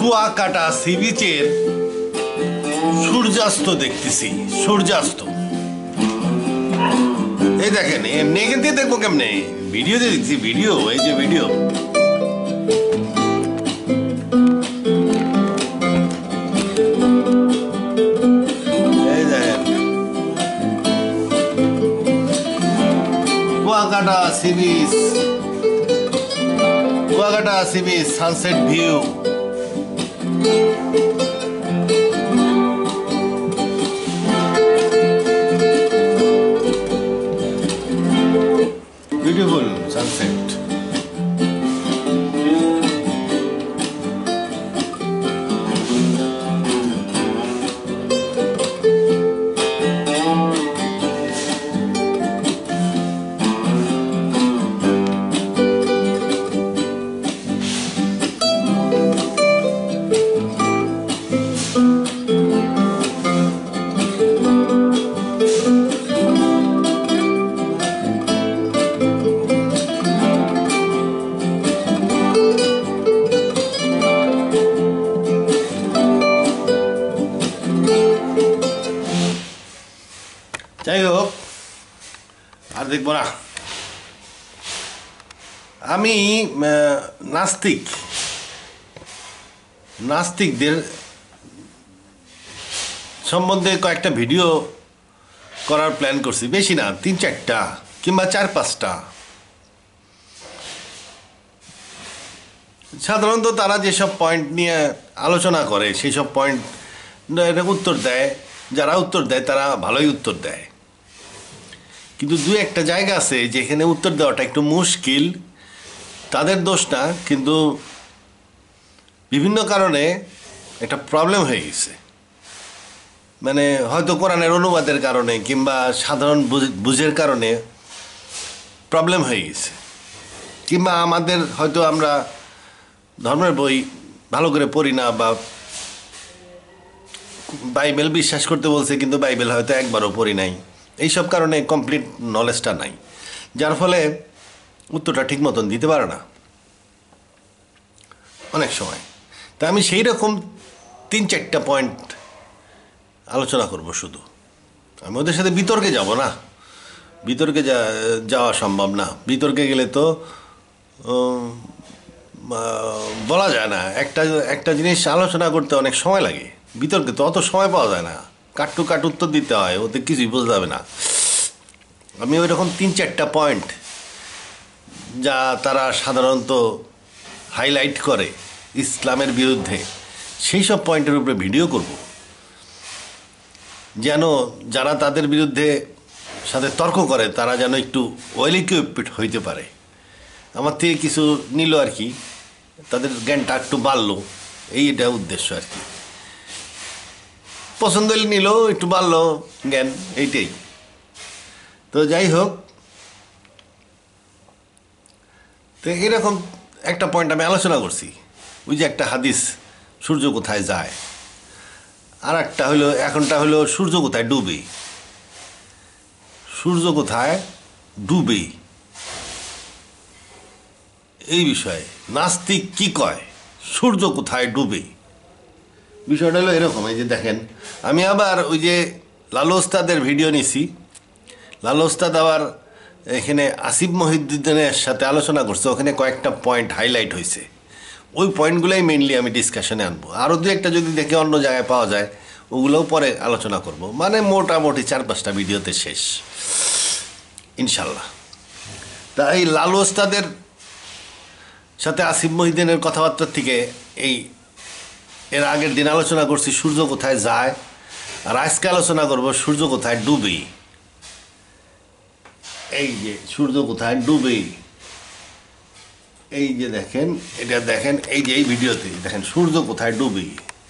Kuakata C বিচের সূর্যাস্ত দেখতেছি। সূর্যাস্ত এই দেখেন, এমনি এখান থেকে দেখবো কেমনে? ভিডিওতে দেখছি, ভিডিও, এই যে ভিডিও। এই দেখেন Kuakata sea beach, Kuakata sea beach sunset view. Beautiful sunset. যাই হোক, আর দেখবো না। আমি নাস্তিকদের সম্বন্ধে কয়েকটা ভিডিও করার প্ল্যান করছি। বেশি না, 3-4টা কিংবা 4-5টা। সাধারণত তারা যেসব পয়েন্ট নিয়ে আলোচনা করে সেই সব পয়েন্ট উত্তর দেয়। যারা উত্তর দেয় তারা ভালোই উত্তর দেয়, কিন্তু 2-1টা জায়গা আছে যেখানে উত্তর দেওয়াটা একটু মুশকিল। তাদের দোষ না, কিন্তু বিভিন্ন কারণে একটা প্রবলেম হয়ে গেছে। মানে হয়তো কোরআনের অনুবাদের কারণে কিংবা সাধারণ বুঝের কারণে প্রবলেম হয়ে গেছে, কিংবা আমাদের হয়তো আমরা ধর্মের বই ভালো করে পড়ি না, বা বাইবেল বিশ্বাস করতে বলছে কিন্তু বাইবেল হয়তো একবারও পড়ি নাই। এইসব কারণে কমপ্লিট নলেজটা নাই, যার ফলে উত্তরটা ঠিক মতন দিতে পারে না অনেক সময়। তা আমি সেই রকম 3-4টা পয়েন্ট আলোচনা করব শুধু। আমি ওদের সাথে বিতর্কে যাব না, বিতর্কে যাওয়া সম্ভব না। বিতর্কে গেলে তো বলা যায় না। একটা জিনিস আলোচনা করতে অনেক সময় লাগে, বিতর্কে তো অত সময় পাওয়া যায় না। কাট উত্তর দিতে হয়, ওতে কিছুই বোঝা যাবে না। আমি ওই রকম 3-4টা পয়েন্ট যা তারা সাধারণত হাইলাইট করে ইসলামের বিরুদ্ধে, সেই সব পয়েন্টের উপরে ভিডিও করব, যেন যারা তাদের বিরুদ্ধে সাথে তর্ক করে তারা যেন একটু ওয়েল ইকুইপড হইতে পারে। আমার থেকে কিছু নিল আর কি, তাদের জ্ঞানটা একটু বাড়লো, এইটা উদ্দেশ্য আর কি। পছন্দ হলে নিল, একটু বাড়লো জ্ঞান, এইটাই। তো যাই হোক, তো এরকম একটা পয়েন্ট আমি আলোচনা করছি। ওই যে একটা হাদিস, সূর্য কোথায় যায়, আর একটা হলো, এখনটা হলো সূর্য কোথায় ডুবে। সূর্য কোথায় ডুবে এই বিষয়ে নাস্তিক কি কয়, সূর্য কোথায় ডুবে। বিষয়টা হলো এরকম। এই যে দেখেন, আমি আবার ওই যে লালু ওস্তাদের ভিডিও নিছি। লালু ওস্তাদ আবার এখানে আসিফ মহিউদ্দিনের সাথে আলোচনা করছে, ওখানে কয়েকটা পয়েন্ট হাইলাইট হয়েছে। ওই পয়েন্টগুলোই মেইনলি আমি ডিসকাশনে আনবো। আরও 2-1টা যদি দেখে অন্য জায়গায় পাওয়া যায় ওগুলোও পরে আলোচনা করব। মানে মোটামুটি 4-5টা ভিডিওতে শেষ ইনশাল্লাহ। তা এই লালু ওস্তাদের সাথে আসিফ মহিউদ্দিনের কথাবার্তার থেকে এর আগের দিন আলোচনা করছি সূর্য কোথায় যায়, আর আজকে আলোচনা করব সূর্য কোথায় ডুবে। এই যে সূর্য কোথায় ডুবে, এই যে দেখেন, এটা দেখেন, এই যে এই ভিডিওতে দেখেন সূর্য কোথায় ডুবে।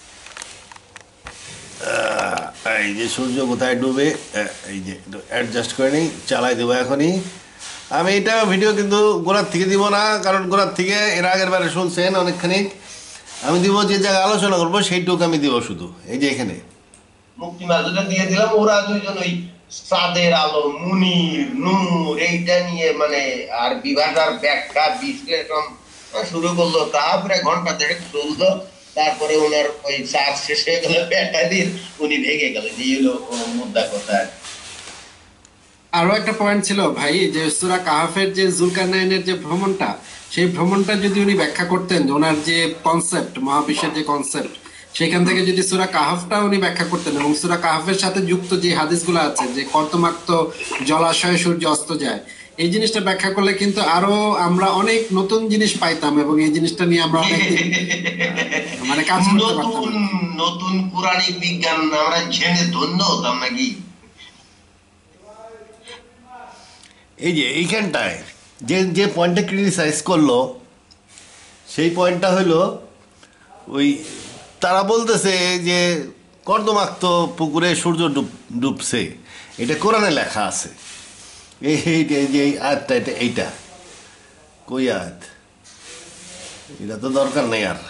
এই যে সূর্য কোথায় ডুবে, এই যে অ্যাডজাস্ট করে নিই, চালাই দেবো এখনই। আমি এটা ভিডিও কিন্তু গোড়ার থেকে দিব না, কারণ গোড়ার থেকে এর আগের বারে শুনছেন অনেকখানি। আমি দিব যে জায়গায় আলোচনা করবো সেইটুকু আমি দিব শুধু। এই যে এখানে মুক্তি মাদুটা দিয়ে দিলাম, ওরা দুইজন ওই সাদের আলো, মুনির, নূর এইটা নিয়ে মানে আর বিভাটার ব্যাখ্যা বিশ্লেষণ শুরু করলো। তারপরে ঘন্টা দেড়েক চললো, তারপরে ওনার ওই চার্জ শেষ হয়ে গেল ব্যাটারির, উনি ভেঙে গেলেন। এই হলো মুদ্রা কথা। আরো একটা পয়েন্ট ছিল ভাই, যে সূরা কাহাফের যে জুলকারনাইনের যে ভ্রমণটা, সেই ভ্রমণটা যদি উনি ব্যাখ্যা করতেন, ওনার যে কনসেপ্ট, মহাবিশ্বের যে কনসেপ্ট, সেখান থেকে যদি সূরা কাহাফটা উনি ব্যাখ্যা করতেন, এবং সূরা কাহাফের সাথে যুক্ত যে হাদিসগুলো আছে যে কর্দমাক্ত জলাশয়ে সূর্য অস্ত যায়, এই জিনিসটা ব্যাখ্যা করলে কিন্তু আরো আমরা অনেক নতুন জিনিস পাইতাম, এবং এই জিনিসটা নিয়ে আমরা অনেক মানে কাজ করতে পারতাম। নতুন নতুন পুরাণিক বিজ্ঞান আমরা জেনে ধন্য হতাম নাকি। এই যে এইখানটায় যে যে পয়েন্টটা ক্রিটিসাইজ করলো, সেই পয়েন্টটা হলো ওই তারা বলতেছে যে কর্দমাক্ত পুকুরে সূর্য ডুবছে, এটা কোরআনে লেখা আছে। এইটা যে আয়াতটা, এইটা কই আয়াত? এটা তো দরকার নেই আর।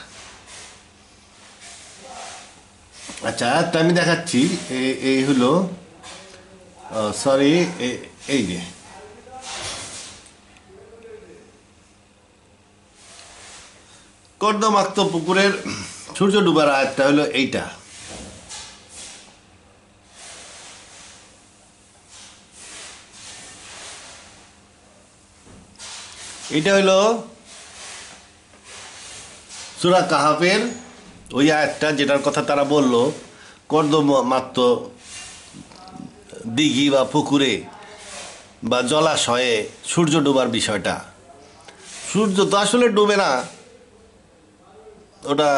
আচ্ছা, আয়াতটা আমি দেখাচ্ছি। এই হলো, সরি, এই যে কর্দমাক্ত পুকুরের সূর্য ডুবার আয়াতটা হলো এইটা। এটা হলো সূরা কাহাফের ওই আয়াতটা, যেটার কথা তারা বলল কর্দমাক্ত দিঘি বা পুকুরে বা জলাশয়ে সূর্য ডুবার বিষয়টা। সূর্য তো আসলে ডুবে না, ওটা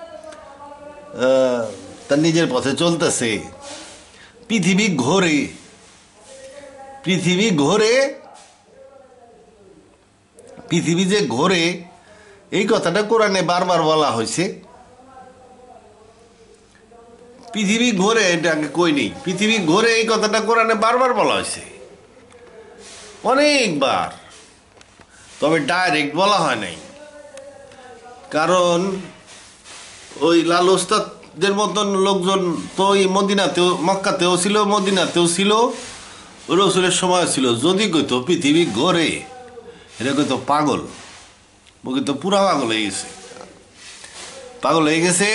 তার নিজের পথে চলতেছে। পৃথিবী ঘোরে, পৃথিবী ঘোরে, পৃথিবী যে ঘোরে, এই কথাটা কোরআনে বারবার বলা হয়েছে। পৃথিবী ঘোরে, এটা আগে কই নেই। পৃথিবী ঘোরে এই কথাটা কোরআনে বারবার বলা হয়েছে, অনেকবার, তবে ডাইরেক্ট বলা হয় নাই। কারণ ওই লাল ওস্তাদের মতন লোকজন তো ওই মদিনাতেও, মক্কাতেও ছিল, মদিনাতেও ছিল, রসুলের সময় ছিল। যদি কইতো পৃথিবী ঘোরে, এটা কইতো পাগল, ও কিন্তু পুরা পাগল হয়ে গেছে, পাগল হয়ে গেছে।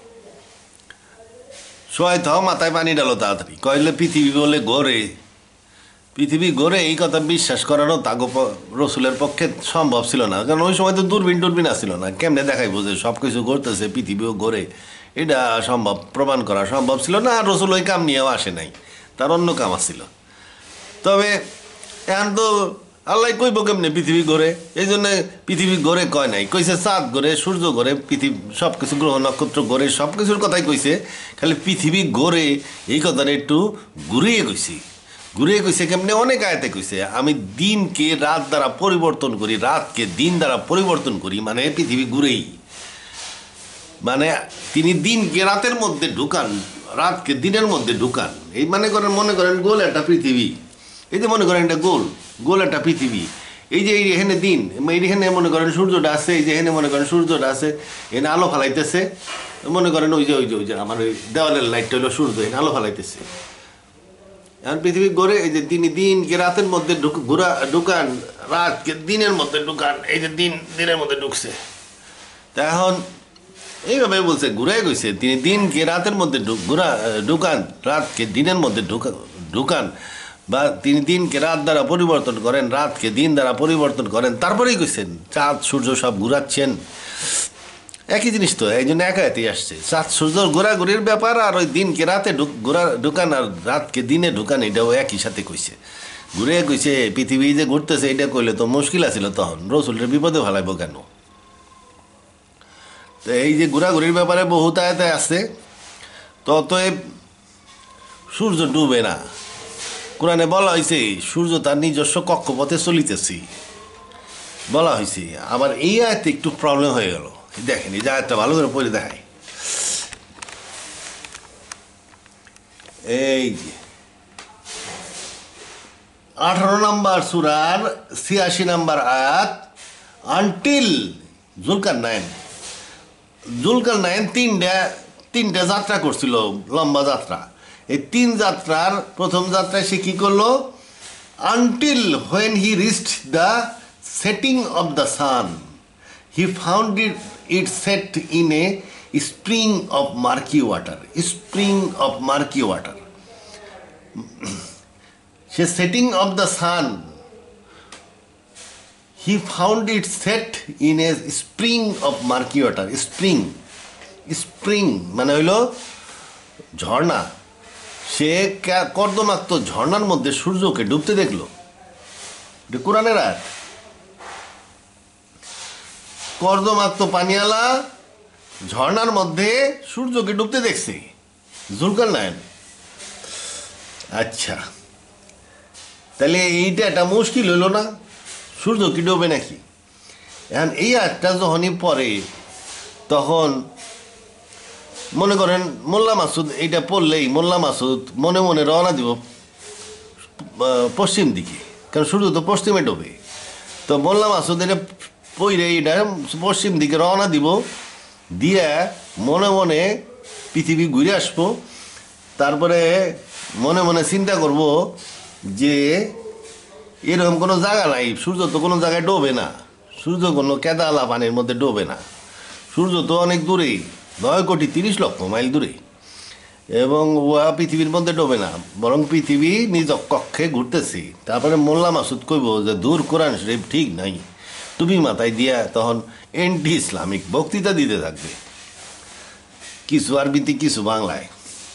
সবাই থাও, মাথায় পানি ডালো তাড়াতাড়ি। কইলে পৃথিবী বলে ঘোরে, পৃথিবী ঘোরে, এই কথা বিশ্বাস করানো তাগো রসুলের পক্ষে সম্ভব ছিল না। কারণ ওই সময় তো দূরবীন টুরবিন আসছিল না, কেমনে দেখাই বোঝে সব কিছু ঘুরতেছে, পৃথিবীও ঘোরে, এটা সম্ভব, প্রমাণ করা সম্ভব ছিল না। আর রসুল ওই কাম নিয়েও আসে নাই, তার অন্য কাম আসছিল। তবে এখন তো আল্লাহ কইব কেমনে পৃথিবী ঘোরে? এই জন্য পৃথিবী ঘোরে কয় নাই, কইছে চাঁদ ঘোরে, সূর্য ঘোরে, পৃথিবী সব কিছু, গ্রহ নক্ষত্র ঘোরে, সব কিছুর কথাই কইছে। খালি পৃথিবী ঘোরে এই কথাটা একটু ঘুরিয়ে কইছি। ঘুরিয়ে কইছে কেমনে? অনেক আয়াতে কইছে, আমি দিনকে রাত দ্বারা পরিবর্তন করি, রাতকে দিন দ্বারা পরিবর্তন করি, মানে পৃথিবী ঘুরেই, মানে তিনি দিনকে রাতের মধ্যে ঢুকান, রাতকে দিনের মধ্যে ঢুকান। এই মনে করেন গোল একটা পৃথিবী, এই যে মনে করেন এটা গোল, গোল একটা পৃথিবী। এই যে এখানে দিন, এইখানে মনে করেন সূর্যটা আছে, এই যে এখানে মনে করেন সূর্যটা আছে, এখানে আলো ফালাইতেছে। মনে করেন ওই যে আমার ওই দেওয়ালের লাইটটা হলো সূর্য, এখানে আলো ফালাইতেছে। এখন পৃথিবী ঘোরে, এই যে তিনি দিনকে রাতের মধ্যে ঢুকান, রাতকে দিনের মধ্যে ঢুকান। এই যে দিনের মধ্যে ঢুকছে, তা এখন এইভাবে বলছে, ঘুরাই গেছে, তিনি দিনকে রাতের মধ্যে ঢুকান, রাতকে দিনের মধ্যে ঢুকান, বা তিনি দিনকে রাত দ্বারা পরিবর্তন করেন, রাতকে দিন দ্বারা পরিবর্তন করেন। তারপরেই কইছেন চাঁদ সূর্য সব ঘুরাচ্ছেন, একই জিনিস তো, এই জন্য একাই আসছে। চাঁদ সূর্যর ঘোরাঘুরির ব্যাপার আর ওই দিনকে রাতে ঢুকান আর রাতকে দিনে ঢুকান, এটাও একই সাথে কইছে। ঘুরে কইছে পৃথিবী যে ঘুরতেছে, এটা কইলে তো মুশকিল আছিল, তখন রসুলের বিপদে ফেলাইব কেন? তো এই যে ঘোরাঘুরির ব্যাপারে বহুত আয়াতে আছে। ততএব সূর্য ডুবে না, কোরআনে বলা হয়েছে সূর্য তার নিজস্ব কক্ষপথে চলিতেছে, বলা হয়েছে। আবার এই আয়াতে একটু প্রবলেম হয়ে গেল। দেখেন, এই যে আয়াতটা ভালো করে পড়ে দেখায়। এই যে 18 নম্বর সূরার 86 নম্বর আয়াত, আনটিল জুলকারনাইন তিনটা যাত্রা করছিল, লম্বা যাত্রা। এই 3 যাত্রার প্রথম যাত্রায় সে কি করলো? Until when he reached the setting of the sun he found it set in a spring of murky water, spring of murky water. সে setting of the sun, he found it set in a spring of murky water. Spring, spring মানে হইল ঝর্ণা। সে কর্দমাক্ত ঝর্ণার মধ্যে সূর্যকে ডুবতে দেখলো। এটা কোরআনের আয়াত। কর্দমাক্ত পানিয়ালা ঝর্ণার মধ্যে সূর্যকে ডুবতে দেখছে জুলকারনাইন। আচ্ছা, তাহলে এইটা একটা মুশকিল হইল না? সূর্য কি ডুবে নাকি? এখন এই আয়াতটা যখনই পড়ে তখন মনে করেন মোল্লা মাসুদ এইটা পড়লেই মোল্লা মাসুদ মনে মনে রওনা দিব পশ্চিম দিকে, কারণ সূর্য তো পশ্চিমে ডোবে। তো মোল্লা মাসুদ এটা পইরে এটা পশ্চিম দিকে রওনা দিব, দিয়ে মনে মনে পৃথিবী ঘুরে আসবো। তারপরে মনে মনে চিন্তা করব যে এরকম কোনো জায়গা নাই, সূর্য তো কোনো জায়গায় ডোবে না, সূর্য কোনো কেদালা পানির মধ্যে ডোবে না, সূর্য তো অনেক দূরে, 9,30,00,000 মাইল দূরে, এবং উহা পৃথিবীর মধ্যে ডোবে না, বরং পৃথিবী নিজ কক্ষে ঘুরতেছে। তারপরে মোল্লা মাসুদ কইব যে দূর কোরআন শরীফ ঠিক নাই, টুপি মাথায় দিয়া তখন এন্টি ইসলামিক বক্তৃতা দিতে থাকবে, কিছু আরবিতে কিছু বাংলায়।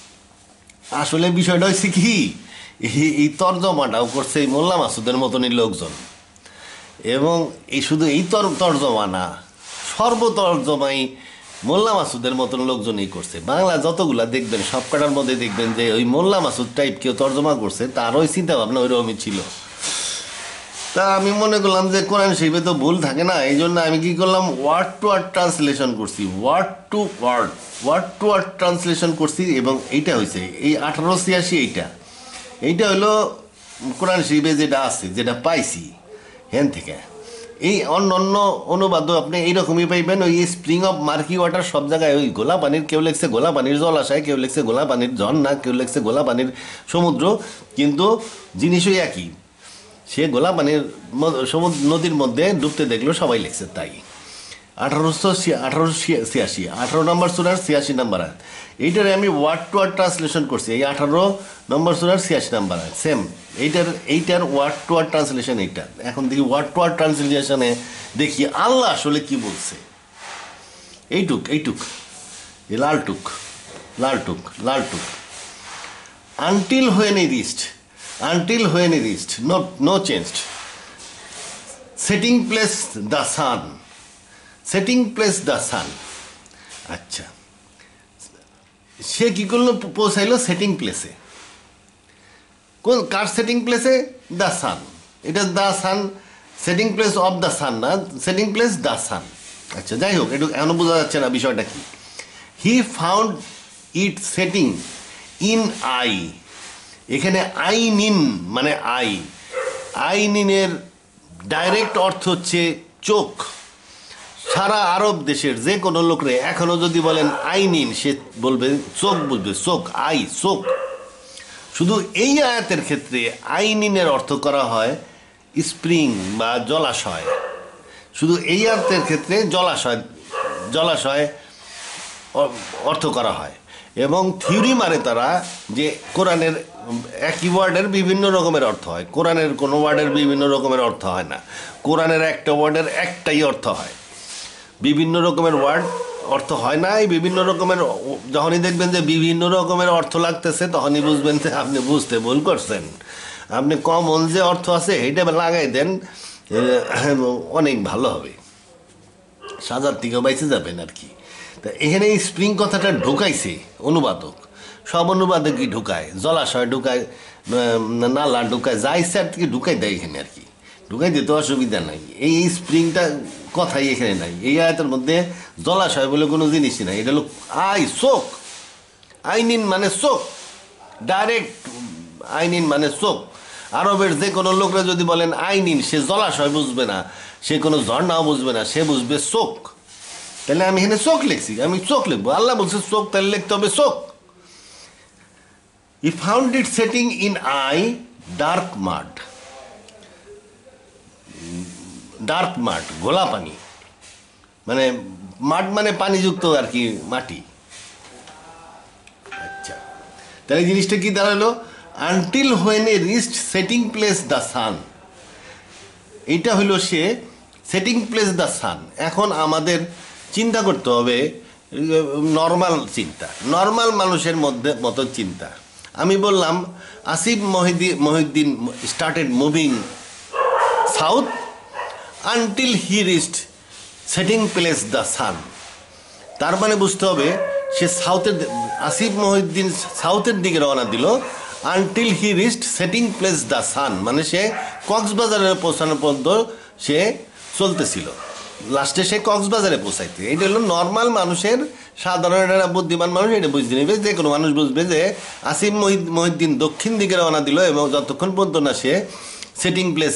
আসলে বিষয়টা হচ্ছে কি, এই তর্জমাটাও করছে এই মোল্লা মাসুদের মতনই লোকজন। এবং এই শুধু এই তর্জমা না, সর্বতর্জমাই মোল্লা মাসুদের মতন লোকজনই করছে। বাংলা যতগুলা দেখবেন সব কটার মধ্যে দেখবেন যে ওই মোল্লা মাসুদ টাইপ কেউ তর্জমা করছে, তার ওই চিন্তা ভাবনা ওইরকমই ছিল। তা আমি মনে করলাম যে কোরআন শরীফে তো ভুল থাকে না, এই জন্য আমি কি করলাম, ওয়ার্ড টু ওয়ার্ড ট্রান্সলেশন করছি, ওয়ার্ড টু ওয়ার্ড ট্রান্সলেশন করছি। এবং এইটা হয়েছে এই 1886, এইটা হলো কোরআন শরীফে যেটা আছে, যেটা পাইছি হেন থেকে। এই অন্য অন্য অনুবাদও আপনি এইরকমই পাইবেন, ওই স্প্রিং অফ মার্কি ওয়াটার সব জায়গায় ওই গোলা পানির, কেউ লেখছে গোলা পানির জলাশয়, কেউ লেখছে গোলা পানির ঝর্ণা, কেউ লেখছে গোলা পানির সমুদ্র, কিন্তু জিনিসই একই। সে গোলা পানির সমুদ্র নদীর মধ্যে ডুবতে দেখলো, সবাই লেখছে তাই। 1886 নম্বর সূরার 86 নম্বর আয়াত। এইটারে আমি ওয়ার্ড টু ওয়ার্ড ট্রান্সলেশন করছি, এই 18 নম্বর সূরার 86 নম্বর আয়াত সেম। এইটার ওয়ার্ড টু ওয়ার্ড ট্রান্সলেশন এইটা। এখন দেখি ওয়ার্ড টু ওয়ার্ড ট্রান্সলেশনে দেখি আল্লাহ আসলে কি বলছে। এইটুক এই লালটুক until when he reached no changed setting place the sun। আচ্ছা, সে কি করলো, পৌঁছাইলো সেটিং প্লেসে। কোন কার সেটিং প্লেসে? The sun. এটা the sun, setting place of the sun না, সেটিং প্লেস দ্য সান। আচ্ছা, যাই হোক, একটু এখনো বোঝা যাচ্ছে না বিষয়টা কি। He found it setting in eye. এখানে আইনিন মানে আইনিনের ডাইরেক্ট অর্থ হচ্ছে চোখ। সারা আরব দেশের যে কোনো লোকরে এখনো যদি বলেন আইনিন, সে বলবে চোখ, বুঝবে চোখ, চোখ। শুধু এই আয়াতের ক্ষেত্রে আইনিনের অর্থ করা হয় স্প্রিং বা জলাশয়। শুধু এই আয়াতের ক্ষেত্রে জলাশয় অর্থ করা হয়। এবং থিওরি মারে তারা যে কোরআনের একই ওয়ার্ডের বিভিন্ন রকমের অর্থ হয়, কোরআনের কোনো ওয়ার্ডের বিভিন্ন রকমের অর্থ হয় না, কোরআনের একটা ওয়ার্ডের একটাই অর্থ হয়, বিভিন্ন রকমের ওয়ার্ড অর্থ হয় না। এই বিভিন্ন রকমের, যখনই দেখবেন যে বিভিন্ন রকমের অর্থ লাগতেছে, তখনই বুঝবেন যে আপনি বুঝতে ভুল করছেন। আপনি কমন যে অর্থ আছে এইটা লাগাই দেন, অনেক ভালো হবে, সাজার থেকেও বাইচে যাবেন আর কি। তা এখানে এই স্প্রিং কথাটা ঢুকাইছে অনুবাদক। সব অনুবাদকই ঢুকায়, জলাশয় ঢুকায়, নালা ঢুকায়, যা ইচ্ছা আর থেকে ঢুকাই দেয় এখানে আর কি। ঢুকাই দিতে অসুবিধা নাই। এই স্প্রিংটা কথাই এখানে নাই, এই আয়াতের মধ্যে জলাশয় বলে কোনো জিনিসই নাই। এটা হলো চোখ। আইনিন মানে চোখ, ডাইরেক্ট আইনিন মানে চোখ। আরবের যে কোনো লোকরা যদি বলেন আইনিন, সে জলাশয় বুঝবে না, সে কোনো ঝর্ণাও বুঝবে না, সে বুঝবে চোখ। তাহলে আমি এখানে চোখ লিখছি, আমি চোখ লিখবো। আল্লাহ বলছে চোখ, তাহলে লিখতে হবে চোখ। He found it setting in eye dark mud, ঘোলা পানি, মানে মাড মানে পানিযুক্ত আর কি মাটি। আচ্ছা, তাহলে জিনিসটা কি দাঁড়ালো? Until when a reached setting place the sun, এটা হইল সে সেটিং প্লেস দ্য সান। এখন আমাদের চিন্তা করতে হবে নর্মাল চিন্তা, নর্মাল মানুষের মতো চিন্তা। আমি বললাম Asif Mohiuddin started moving south until he reached setting place the sun. তার মানে বুঝতে হবে সে আসিফ মহিউদ্দিন সাউথের দিকে রওনা দিল until he reached setting place the sun, মানে সে কক্সবাজারে পৌঁছানো পর্যন্ত সে চলতেছিল, লাস্টে সে কক্সবাজারে পৌঁছাইতে। এটা হলো নর্মাল মানুষের, সাধারণ একটা বুদ্ধিমান মানুষ এটা বুঝতে নেবে, যে কোনো মানুষ বুঝবে যে আসিফ মহিউদ্দিন দক্ষিণ দিকে রওনা দিল এবং যতক্ষণ পর্যন্ত না সে সেটিং প্লেস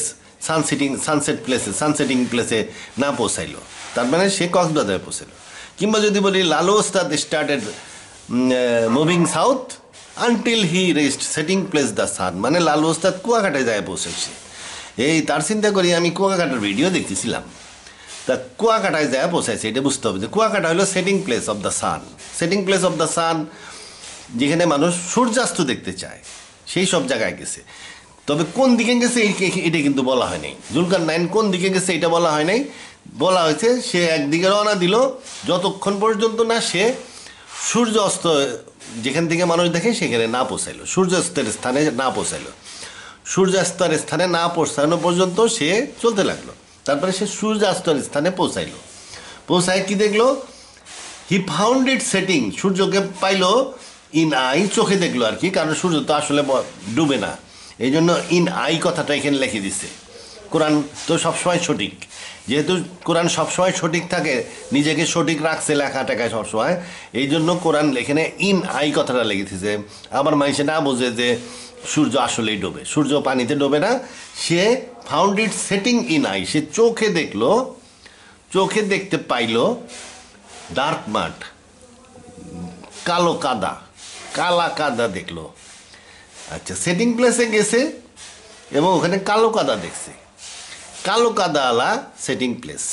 সানসেটিং প্লেসে না পৌঁছাইলো, তার মানে সে কক্সবাজারে পৌঁছাইলো। কিংবা যদি বলি লালু ওস্তাদ started moving south until he reached setting place the sun, মানে লালু ওস্তাদ কুয়াকাটায় যায় পৌঁছেছে। এই তার চিন্তা করি আমি কুয়াকাটার ভিডিও দেখতেছিলাম, তা কুয়াকাটায় যায় পৌঁছাইছে, এটা বুঝতে হবে যে কুয়াকাটা হলো setting place of the sun. Setting place of the sun যেখানে মানুষ সূর্যাস্ত দেখতে চায় সেই সব জায়গায় গেছে। তবে কোন দিকে গেছে এটা কিন্তু বলা হয় নাই। জুলকারনাইন কোন দিকে গেছে এটা বলা হয় নাই, বলা হয়েছে সে একদিকে রওনা দিল যতক্ষণ পর্যন্ত না সে সূর্য অস্ত যেখান থেকে মানুষ দেখে সেখানে না পৌঁছাইলো, সূর্যাস্তের স্থানে না পৌঁছাইলো। সূর্যাস্তের স্থানে না পৌঁছানো পর্যন্ত সে চলতে লাগলো, তারপরে সে সূর্যাস্তের স্থানে পৌঁছাইলো। পৌঁছায় কি দেখলো? হি ফাউন্ড ইট সেটিং, সূর্যকে পাইলো ইন আই, চোখে দেখলো আর কি, কারণ সূর্য তো আসলে ডুবে না, এই জন্য ইন আই কথাটা এখানে লিখে দিছে। কোরআন তো সবসময় সঠিক, যেহেতু কোরআন সবসময় সঠিক থাকে, নিজেকে সঠিক রাখছে লেখা টাকায় সবসময়, এই জন্য কোরআন এখানে ইন আই কথাটা লিখেছে। আবার মানুষে না বোঝে যে সূর্য আসলেই ডোবে, সূর্য পানিতে ডোবে না। সে found it setting in eye, সে চোখে দেখলো, চোখে দেখতে পাইলো ডার্ক মাঠ, কালো কাদা, কালা কাদা দেখলো। আচ্ছা, সেটিং প্লেসে গেছে এবং ওখানে কালো কাদা দেখছে, কালো কাদা আলা সেটিং প্লেস,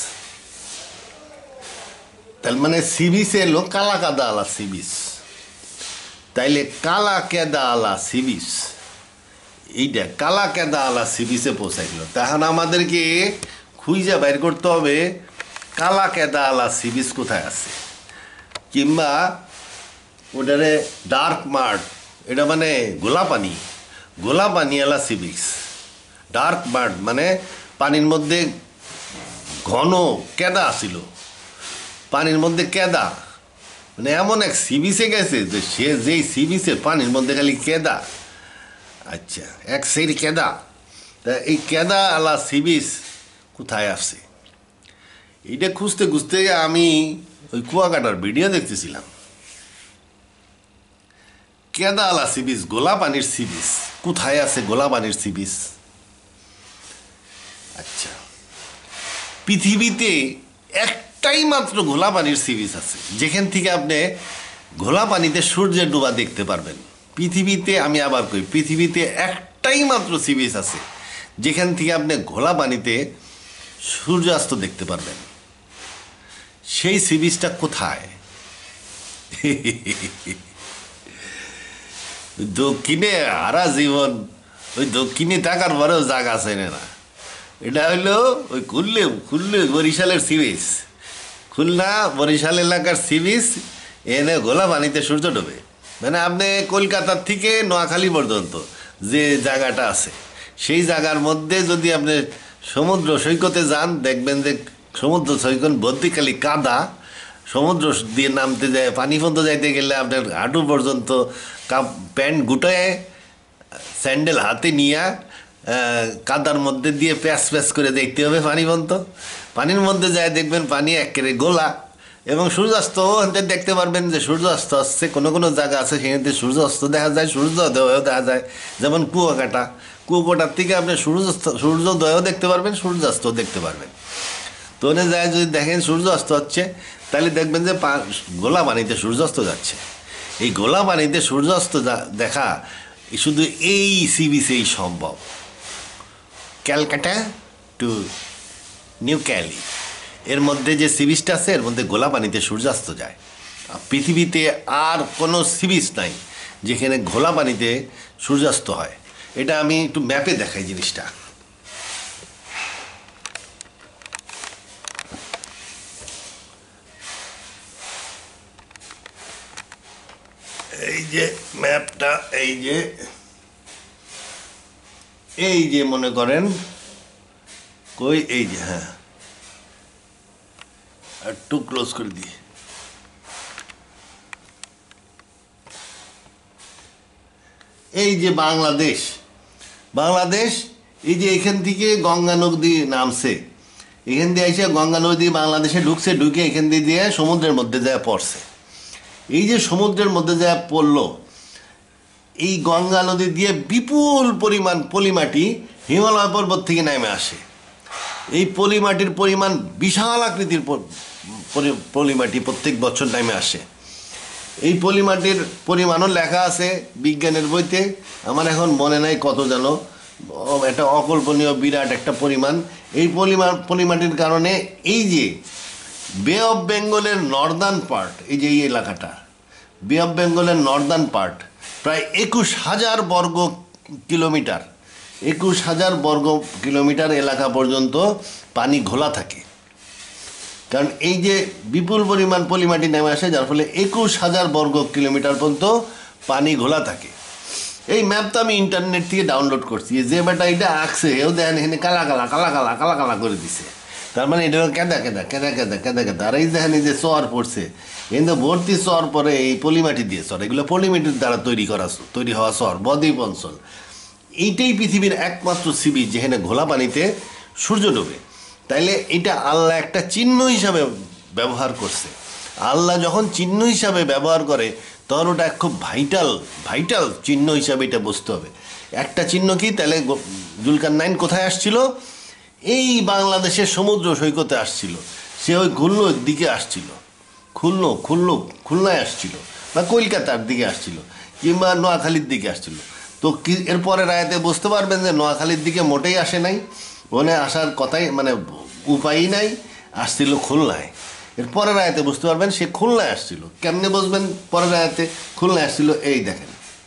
তার মানে সি বিচে এলো কালা কাদা আলা সি বিচ। তাইলে কালা কেদা আলা সি বিচ, এইটা কালা কেদা আলা সি বিচে পৌঁছাইল। তখন আমাদেরকে খুঁজে বাইর করতে হবে কালা কেদা আলা সি বিচ কোথায় আছে, কিংবা ওটারে ডার্ক মাঠ, এটা মানে গোলাপানি, গোলাপানি আলা সি বিচ। ডার্ক মাঠ মানে পানির মধ্যে ঘন কেদা ছিল, পানির মধ্যে কেদা, মানে এমন এক সি বিচে গেছে যে সে যেই সি বিচের পানির মধ্যে খালি কেদা। আচ্ছা, এক সেই কেদা, তা এই কেদা আলা সি বিচ কোথায় আসছে? এইটা খুঁজতে খুঁজতে আমি ওই কুয়াকাটার ভিডিও দেখতেছিলাম। কেদা আলা সি বিচ, গোলা পানির সি বিচ কোথায় আছে? গোলা পানির সি বিচ। আচ্ছা, পৃথিবীতে একটাই মাত্র ঘোলা পানির সি বিচ আছে যেখান থেকে আপনি ঘোলা পানিতে সূর্যের ডোবা দেখতে পারবেন। পৃথিবীতে, আমি আবার কই, পৃথিবীতে একটাই মাত্র সি বিচ আছে যেখান থেকে আপনি ঘোলা পানিতে সূর্যাস্ত দেখতে পারবেন। সেই সি বিচটা কোথায়? দক্ষিণে হারা জীবন, ওই দক্ষিণে থাকার পরেও জায়গা আছে না। এটা হইলো ওই খুললে বরিশালের সি বিচ, খুলনা বরিশাল এলাকার সি বিচ, এনে গোলা পানিতে সূর্য ডোবে। মানে আপনি কলকাতার থেকে নোয়াখালী পর্যন্ত যে জায়গাটা আছে সেই জায়গার মধ্যে যদি আপনি সমুদ্র সৈকতে যান, দেখবেন যে সমুদ্র সৈকত ভর্তি খালি কাদা। সমুদ্র দিয়ে নামতে যায়, পানি পর্যন্ত যাইতে গেলে আপনার হাঁটু পর্যন্ত প্যান্ট গুটায় স্যান্ডেল হাতে নিয়ে কাদার মধ্যে দিয়ে প্যাঁচ প্যাঁচ করে দেখতে হবে পানি পর্যন্ত। পানির মধ্যে যায় দেখবেন পানি একেবারে গোলা, এবং সূর্যাস্ত দেখতে পারবেন যে সূর্যাস্ত আসছে। কোনো কোনো জায়গা আছে সেখানে সূর্যাস্ত দেখা যায়, সূর্যোদয়ও দেখা যায়, যেমন কুয়াকাটার থেকে আপনি সূর্যোদয়ও দেখতে পারবেন, সূর্যাস্তও দেখতে পারবেন। তো ওখানে যায় যদি দেখেন সূর্যাস্ত হচ্ছে, তাহলে দেখবেন যে গোলা পানিতে সূর্যাস্ত যাচ্ছে। এই গোলা পানিতে সূর্যাস্ত দেখা শুধু এই সি বিচেই সম্ভব, ক্যালকাটা টু নিউ ক্যালি, এর মধ্যে যে সি বিচটা আছে এর মধ্যে ঘোলা পানিতে সূর্যাস্ত যায়। পৃথিবীতে আর কোনো সি বিচ নাই যেখানে ঘোলা পানিতে সূর্যাস্ত হয়। এটা আমি একটু ম্যাপে দেখাই জিনিসটা। এই যে ম্যাপটা, এই যে মনে করেন কই, এই যে, হ্যাঁ একটু ক্লোজ করে দিই। এই যে বাংলাদেশ, এই যে এখান থেকে গঙ্গা নদী নামছে, এখান দিয়ে এসে গঙ্গা নদী বাংলাদেশে ঢুকছে, ঢুকে এখান দিয়ে সমুদ্রের মধ্যে যায় পড়ছে। এই যে সমুদ্রের মধ্যে যায় পড়লো, এই গঙ্গা নদী দিয়ে বিপুল পরিমাণ পলিমাটি হিমালয় পর্বত থেকে নেমে আসে। এই পলিমাটির পরিমাণ বিশাল আকৃতির পলিমাটি প্রত্যেক বছর নেমে আসে। এই পলিমাটির পরিমাণও লেখা আছে বিজ্ঞানের বইতে, আমার এখন মনে নাই কত যেন, একটা অকল্পনীয় বিরাট একটা পরিমাণ। এই পলিমাটির কারণে এই যে বে অফ বেঙ্গলের নর্দার্ন পার্ট, এই যে এই এলাকাটা বে অফ বেঙ্গলের নর্দার্ন পার্ট প্রায় 21,000 বর্গ কিলোমিটার, 21,000 বর্গ কিলোমিটার এলাকা পর্যন্ত পানি ঘোলা থাকে। কারণ এই যে বিপুল পরিমাণ পলিমাটি নেমে আসে, যার ফলে 21,000 বর্গ কিলোমিটার পর্যন্ত পানি ঘোলা থাকে। এই ম্যাপটা আমি ইন্টারনেট থেকে ডাউনলোড করছি। যে বেটা এটা আঁকছে এও দেখেন এখানে কালা কালা করে দিছে, তার মানে এটা কেদা। আর এই দেখেন এই যে চর পড়ছে, কিন্তু ভর্তি চর পরে এই পলিমাটি দিয়ে চর, এগুলো পলিমাটির দ্বারা তৈরি হওয়া চর, বদ্বীপ অঞ্চল। এইটাই পৃথিবীর একমাত্র সি বিচ যেখানে ঘোলা পানিতে সূর্য ডোবে। তাইলে এটা আল্লাহ একটা চিহ্ন হিসাবে ব্যবহার করছে। আল্লাহ যখন চিহ্ন হিসাবে ব্যবহার করে তখন ওটা খুব ভাইটাল চিহ্ন হিসাবে এটা বুঝতে হবে। একটা চিহ্ন কি, তাহলে জুলকারনাইন কোথায় আসছিল? এই বাংলাদেশের সমুদ্র সৈকতে আসছিল। সে ওই খুলনার দিকে আসছিল, খুলনায় আসছিল, বা কলকাতার দিকে আসছিল, কিংবা নোয়াখালীর দিকে আসছিল। তো কি এরপরে রায়তে বুঝতে পারবেন যে নোয়াখালীর দিকে মোটেই আসে নাই, ওখানে আসার কথাই মানে উপায়ই নাই, আসছিল খুলনায়। এর পরের আয়াতে বুঝতে পারবেন সে খুলনায় আসছিল। কেমনে বুঝবেন পরের আয়াতে খুলনায় আসছিল? এই দেখেন,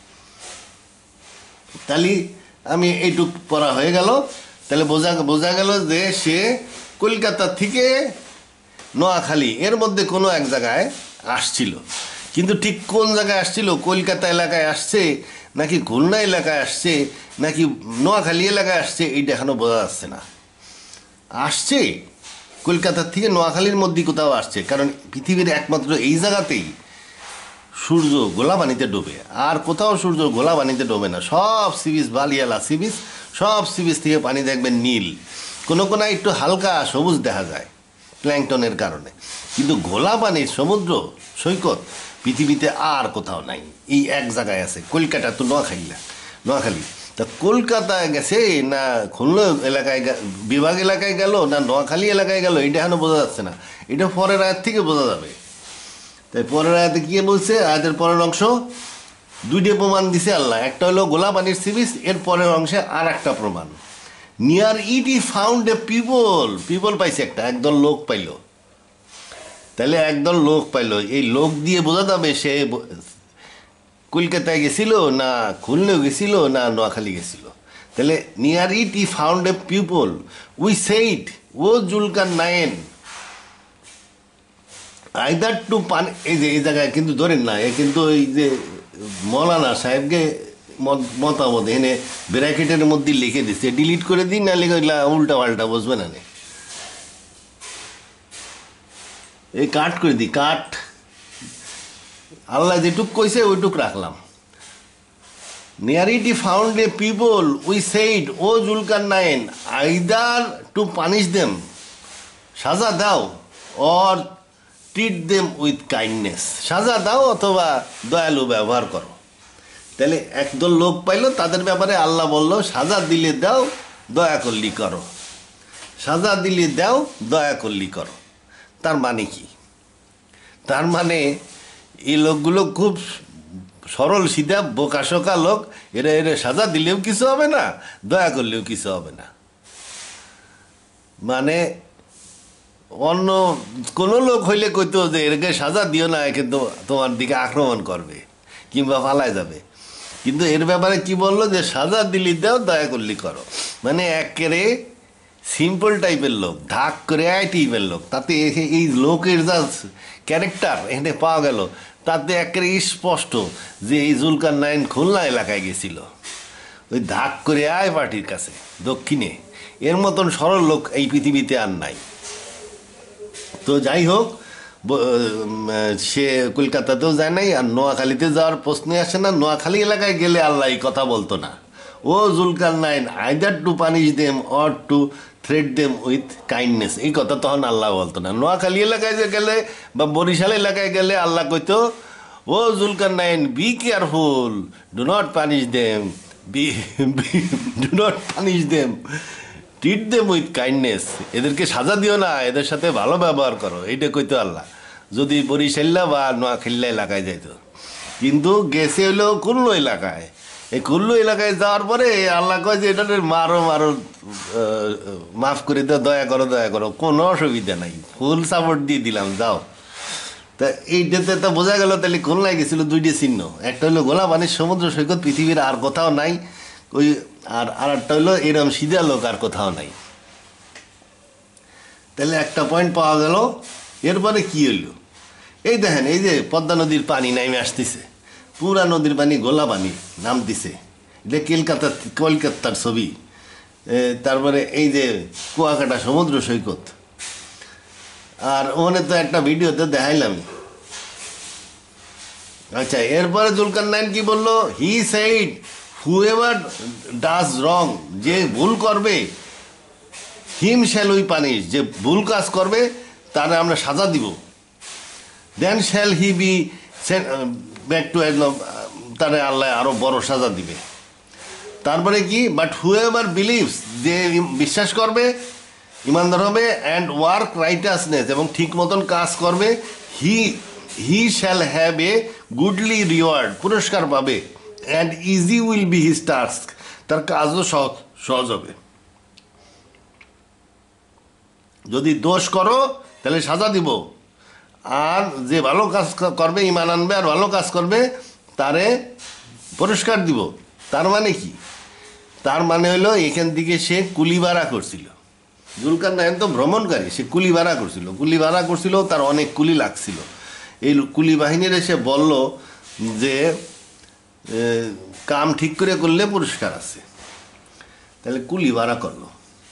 তাহলে আমি এইটুক পড়া হয়ে গেল। তাহলে বোঝা গেল যে সে কলকাতা থেকে নোয়াখালী এর মধ্যে কোনো এক জায়গায় আসছিল, কিন্তু ঠিক কোন জায়গায় আসছিল, কলকাতা এলাকায় আসছে নাকি খুলনা এলাকায় আসছে নাকি নোয়াখালী এলাকায় আসছে, এইটা এখনো বোঝা যাচ্ছে না। আসছে কলকাতার থেকে নোয়াখালীর মধ্যে কোথাও আসছে, কারণ পৃথিবীর একমাত্র এই জায়গাতেই সূর্য গোলা পানিতে ডোবে, আর কোথাও সূর্য গোলা পানিতে ডোবে না। সব সি বিচ বালিয়ালা সি বিচ, সব সি বিচ থেকে পানি দেখবেন নীল, কোনো একটু হালকা সবুজ দেখা যায় প্ল্যাঙ্কটনের কারণে, কিন্তু ঘোলা পানির সমুদ্র সৈকত পৃথিবীতে আর কোথাও নাই, এই এক জায়গায় আছে। কলকাতা তো নোয়াখালী, তা কলকাতায় গেছে না খুলনা এলাকায় বিভাগ এলাকায় গেল না নোয়াখালী এলাকায় গেল, এটা এখনো বোঝা যাচ্ছে না। এটা পরের আয়াত থেকে বোঝা যাবে। তাই পরের আয়াতে কি বলছে, আয়াতের পরের অংশ দুইটা প্রমাণ দিছে আল্লাহ। একটা হলো গোলা পানির সি বিচ, এর পরের অংশে আর একটা প্রমাণ, near it he found a people পাইছে, একদল লোক পাইল। তাহলে একদল লোক পাইল, এই লোক দিয়ে বোঝা যাবে সে কলকাতায় গেছিল না খুলনাও গেছিল না নোয়াখালী গেছিল। তাহলে near it he found a people we said O Zulqarnain either to punish. এই যে এই জায়গায় কিন্তু ধরেন না, এ কিন্তু এই যে মৌলানা সাহেবকে মতামত এনে ব্র্যাকেটের মধ্যে লিখে দিচ্ছে, ডিলিট করে দিন, না লিখে উল্টা পাল্টা বুঝবে না। এই কাট করে দিই, কাট, আল্লাহ যেটুক কইছে ওইটুক রাখলাম। Near it he found a people we said O Zulqarnain either to punish them, সাজা দাও, or treat them with kindness, সাজা দাও অথবা দয়ালু ব্যবহার করো। তাহলে একদল লোক পাইলো, তাদের ব্যাপারে আল্লাহ বলল সাজা দিলে দাও, দয়া করলি করো, সাজা দিলে দাও, দয়া করলি করো। তার মানে কি? তার মানে এই লোকগুলো খুব সরল সিধা বোকাশোকা লোক, এরা সাজা দিলেও কিছু হবে না, দয়া করলেও কিছু হবে না। মানে অন্য কোনো লোক হইলে কইতো যে এরকে সাজা দিও না, কিন্তু তোমার দিকে আক্রমণ করবে কিংবা পালায় যাবে। কিন্তু এর ব্যাপারে কি বললো যে সাজা দিলি দাও, দয়া করলি করো। মানে একেবারে সিম্পল টাইপের লোক, ধাক করে আয় টাইপের লোক। তাতে এই লোকের যা ক্যারেক্টার এখানে পাওয়া গেল, তাতে একেবারে স্পষ্ট যে এই জুলকারনাইন খুলনা এলাকায় গেছিল ওই ধাক করে আয় পার্টির কাছে দক্ষিণে। এর মতন সরল লোক এই পৃথিবীতে আর নাই। তো যাই হোক, সে কলকাতাতেও যায় নাই, আর নোয়াখালীতে যাওয়ার প্রশ্নই আসে না। নোয়াখালী এলাকায় গেলে আল্লাহ এই কথা বলতো না, O Zulqarnain either to punish them or to threat them with kindness, এই কথা তখন আল্লাহ বলতো না। নোয়াখালী এলাকায় যে গেলে বা বরিশাল এলাকায় গেলে আল্লাহ কইতো, O Zulqarnain be careful, do not punish them, do not punish them, treat them with kindness, এদেরকে সাজা দিও না, এদের সাথে ভালো ব্যবহার করো, এইটা কইতো আল্লাহ যদি বরিশাল্লা বা নোয়াখালী এলাকায় যাইতো। কিন্তু গেছে হইলো কুল্লু এলাকায়। এই কুল্লু এলাকায় যাওয়ার পরে আল্লাহ কয় যে এটা মারো মারো, মাফ করে দাও, দয়া করো দয়া করো, কোনো অসুবিধা নাই, ফুল সাপোর্ট দিয়ে দিলাম, যাও। তা এইটাতে তো বোঝা গেল তাহলে খুলনায় গেছিল দুইটা চিহ্ন, একটা হলো গোলাপানির সমুদ্র সৈকত, পৃথিবীর আর কোথাও নাই ওই, আর একটা হলো এরম সিধা লোক আর কোথাও নাই। তাহলে একটা পয়েন্ট পাওয়া গেল। এরপরে কি হইল, এই দেখেন এই যে পদ্মা নদীর পানি নামে আসতেছে, পুরা নদীর পানি গোলা পানি নামতেছে, এটা কলকাতার ছবি। তারপরে এই যে কুয়াকাটা সমুদ্র সৈকত, আর ওখানে তো একটা ভিডিওতে দেখাইলাম। আচ্ছা, এরপরে জুলকারনাইন কি বললো, he said whoever does wrong, যে ভুল করবে, হিম শ্যাল উই পানিশ, যে ভুল কাজ করবে তারে আমরা সাজা দিব, then shall he be back to, তারে আল্লাহ আরো বড় সাজা দিবে। তারপরে কি, বাট হুএভার বিলিভস, যে বিশ্বাস করবে, ইমানদার হবে, অ্যান্ড ওয়ার্ক রাইটাসনেস, এবং ঠিক মতন কাজ করবে, he shall have a goodly reward, পুরস্কার পাবে, and easy will be his task, তার কাজও সহজ হবে। যদি দোষ করো তাহলে সাজা দিব, আর যে ভালো কাজ করবে, ইমান আনবে আর ভালো কাজ করবে, তারে পুরস্কার দিব। তার মানে কি, তার মানে হলো এখান থেকে সে কুলি ভাড়া করছিল। জুলকারনাইন তো ভ্রমণকারী, সে কুলি ভাড়া করছিল, তার অনেক কুলি লাগছিল। এই কুলি বাহিনীর এসে বলল যে কাম ঠিক করে করলে পুরস্কার আছে, তাহলে কুলি ভাড়া করলো।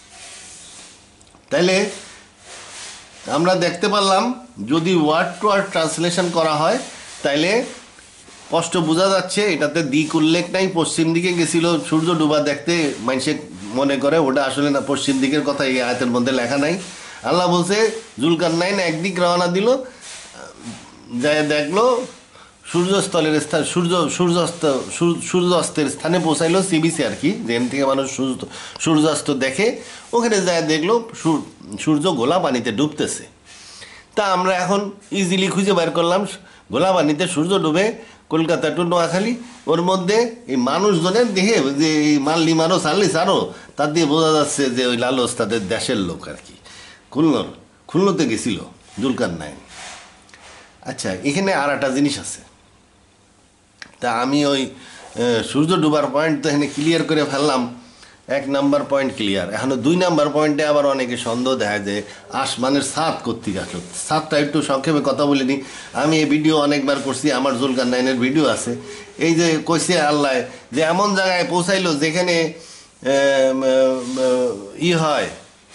তাইলে আমরা দেখতে পারলাম যদি ওয়ার্ড টু ওয়ার্ড ট্রান্সলেশন করা হয় তাইলে স্পষ্ট বোঝা যাচ্ছে এটাতে দিক উল্লেখ নাই। পশ্চিম দিকে গেছিল সূর্য ডুবা দেখতে, মানুষে মনে করে ওটা আসলে না, পশ্চিম দিকের কথা এই আয়াতের মধ্যে লেখা নাই। আল্লাহ বলছে জুলকারনাইন একদিক রওনা দিল, যায় দেখলো সূর্যস্থলের স্থান, সূর্যাস্তের স্থানে পৌঁছাইলো, সিবিসি আর কি, যেখান থেকে মানুষ সূর্যাস্ত দেখে, ওখানে যায় দেখলো সূর্য গোলা পানিতে ডুবতেছে। তা আমরা এখন ইজিলি খুঁজে বের করলাম, গোলা পানিতে সূর্য ডুবে কলকাতা টু নোয়াখালী, ওর মধ্যে এই মানুষজনের দেখে যে এই মাল্লি মারো সাল্লি সারো, তার দিয়ে বোঝা যাচ্ছে যে ওই লালস তাদের দেশের লোক আর কি, খুলনাতে গেছিল জুলকারনাইন। আচ্ছা, এখানে আর একটা জিনিস আছে, তা আমি ওই সূর্য ডুবার পয়েন্ট তো এখানে ক্লিয়ার করে ফেললাম, 1 নাম্বার পয়েন্ট ক্লিয়ার। এখনো 2 নাম্বার পয়েন্টে আবার অনেকে সন্দেহ দেখা যায় আসমানের ছাদ কর্তৃক আসলো। ছাদটা একটু সংক্ষেপে কথা বলিনি, আমি এই ভিডিও অনেকবার করছি, আমার জুলকারনাইনের ভিডিও আছে। এই যে কইছে আল্লাহ যে এমন জায়গায় পৌঁছাইলো যেখানে হয়,